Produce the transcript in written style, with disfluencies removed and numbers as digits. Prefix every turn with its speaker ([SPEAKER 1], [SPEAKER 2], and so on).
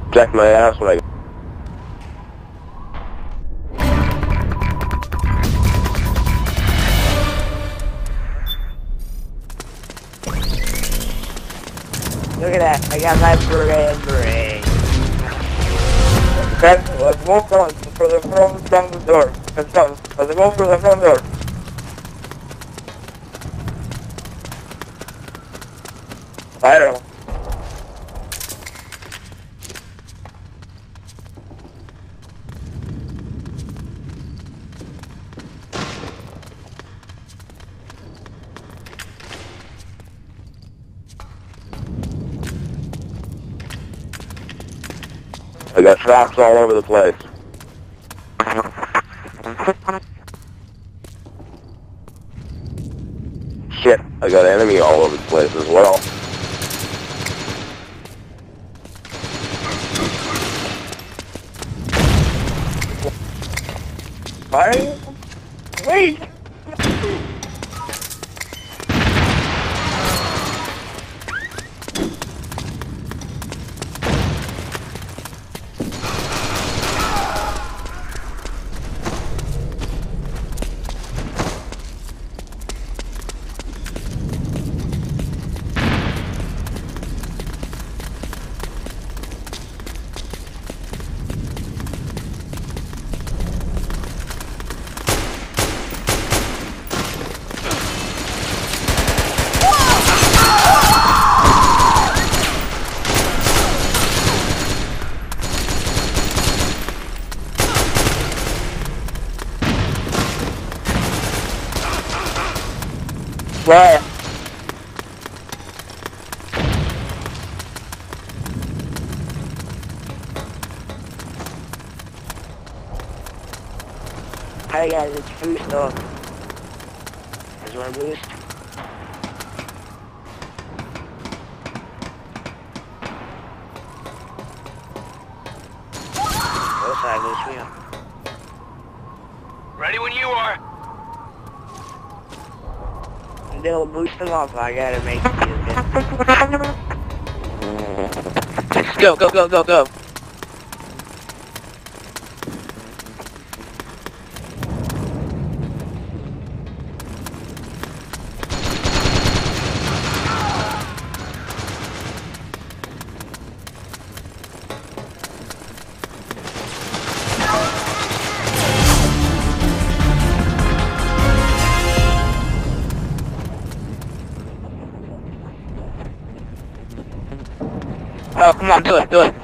[SPEAKER 1] Check my ass when I...
[SPEAKER 2] Look at that, I got my brain.
[SPEAKER 1] Okay, let's move on for the front door. Let's go for the front door. I don't know. I got shots all over the place. Shit, I got enemy all over the place as well. Why? Wait! What?
[SPEAKER 2] Hey guys, it's boost up. Is there a boost? Go side, boost me up.
[SPEAKER 3] Ready when you are.
[SPEAKER 2] They'll boost them up, I gotta make it easy.
[SPEAKER 4] Go, go, go, go, go. Oh, come on, do it, do it.